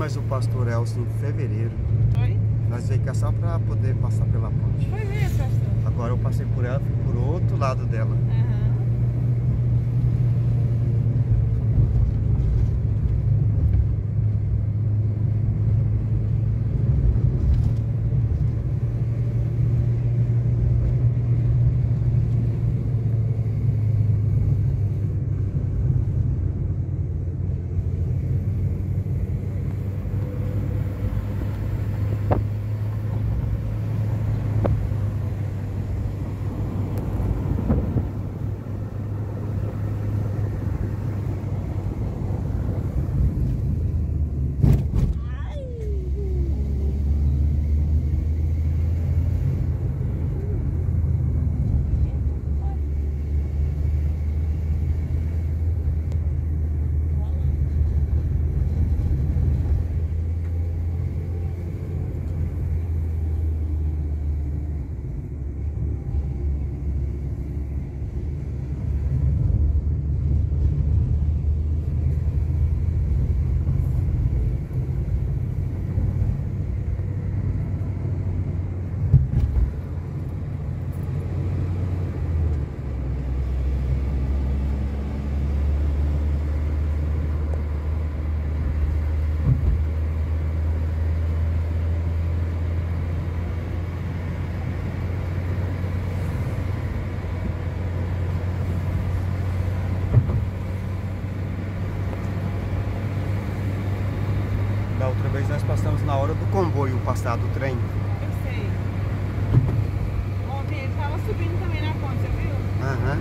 mais o pastor Elcio em fevereiro. Oi? Nós veio cá só para poder passar pela ponte. Foi mesmo, pastor? Agora eu passei por ela, fui por outro lado dela. Aham. Da outra vez nós passamos na hora do comboio passar do trem. Eu sei. Ontem ele tava subindo também na ponte, você viu? Aham.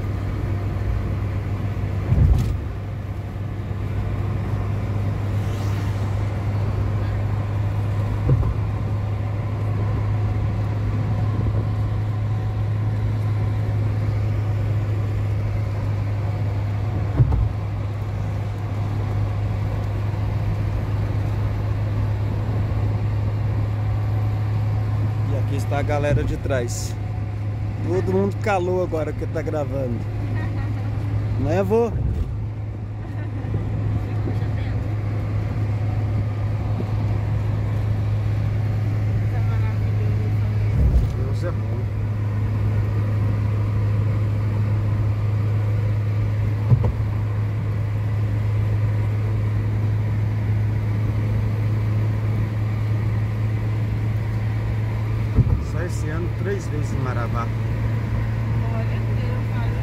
Aqui está a galera de trás. Todo mundo calou agora que tá gravando. Não é, vô? Tá maravilhoso também. Deus é bom. Só esse ano 3 vezes em Marabá. Glória a Deus, olha.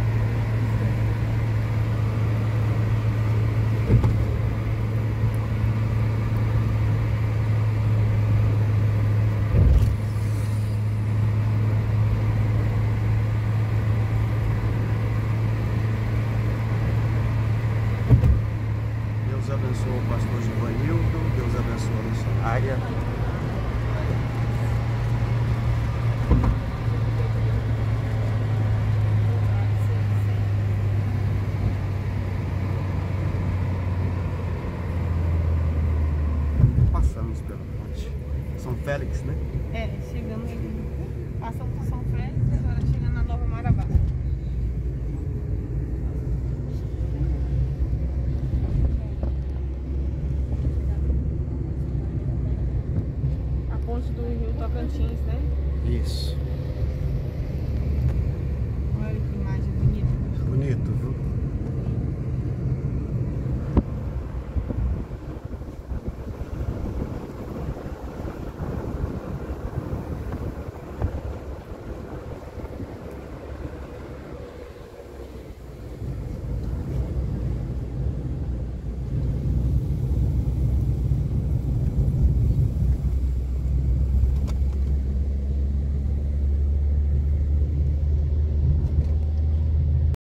Deus abençoe o pastor Givanildo. Deus abençoe a missionária.